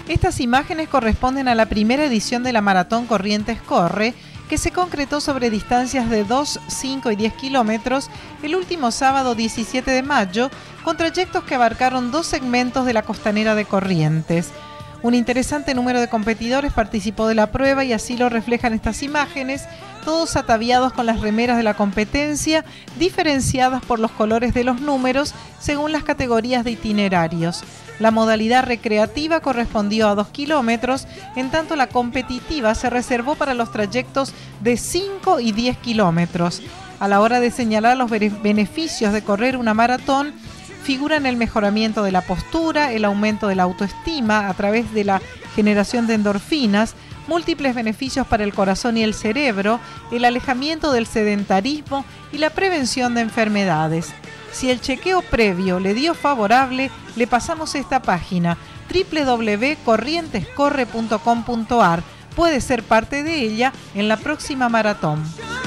Estas imágenes corresponden a la primera edición de la Maratón Corrientes Corre, que se concretó sobre distancias de 2, 5 y 10 kilómetros el último sábado 17 de mayo, con trayectos que abarcaron 2 segmentos de la costanera de Corrientes. Un interesante número de competidores participó de la prueba y así lo reflejan estas imágenes, todos ataviados con las remeras de la competencia, diferenciadas por los colores de los números según las categorías de itinerarios. La modalidad recreativa correspondió a 2 kilómetros, en tanto la competitiva se reservó para los trayectos de 5 y 10 kilómetros. A la hora de señalar los beneficios de correr una maratón, figuran el mejoramiento de la postura, el aumento de la autoestima a través de la generación de endorfinas, múltiples beneficios para el corazón y el cerebro, el alejamiento del sedentarismo y la prevención de enfermedades. Si el chequeo previo le dio favorable, le pasamos esta página www.corrientescorre.com.ar. Puede ser parte de ella en la próxima maratón.